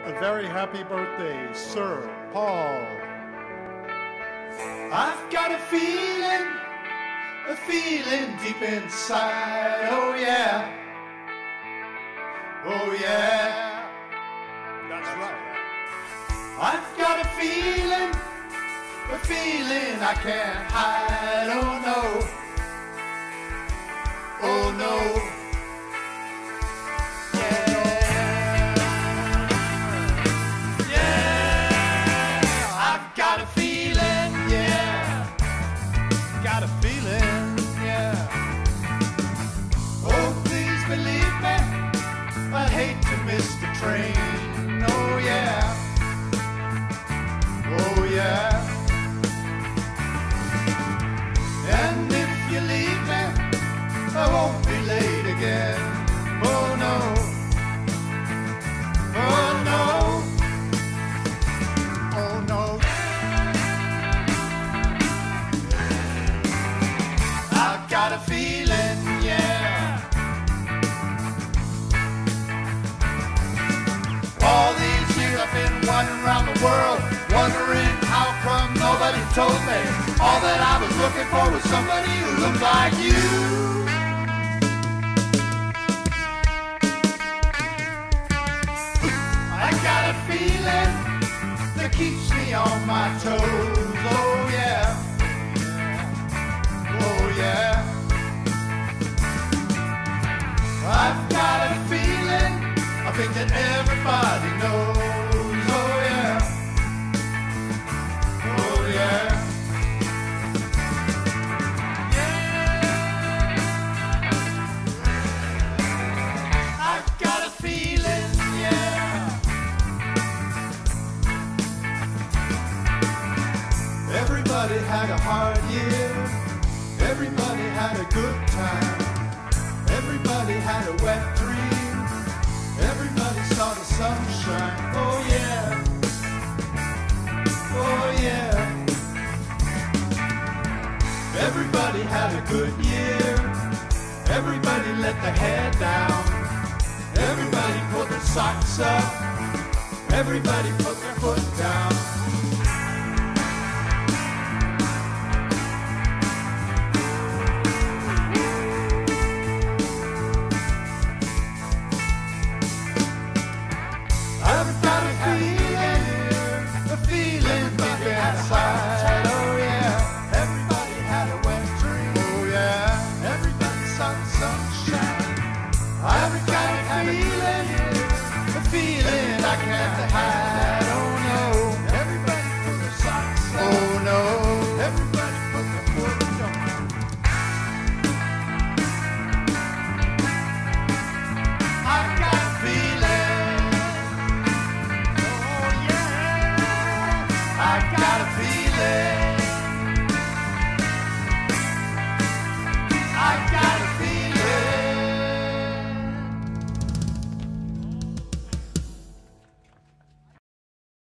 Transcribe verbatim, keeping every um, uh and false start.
A very happy birthday, Sir Paul. I've got a feeling, a feeling deep inside, oh yeah, oh yeah, That's right. I've got a feeling, a feeling I can't hide, oh no, oh no. Got a feeling, yeah. Oh, please believe me, I'd hate to miss the train. Oh, yeah. Oh, yeah. And if you leave me, I won't be late again. Oh, no. Oh, no. Oh, no. Got a feeling, yeah. All these years I've been wandering around the world, wondering how come nobody told me. All that I was looking for was somebody who looked like you. I got a feeling that keeps me on my toes, oh yeah. Oh yeah. I've got a feeling, I think that everybody knows, oh yeah, oh yeah. Yeah. I've got a feeling, yeah. Everybody had a hard year. Everybody had a good time. Everybody had a wet dream. Everybody saw the sunshine. Oh yeah. Oh yeah. Everybody had a good year. Everybody let their head down. Everybody put their socks up. Everybody put their foot down.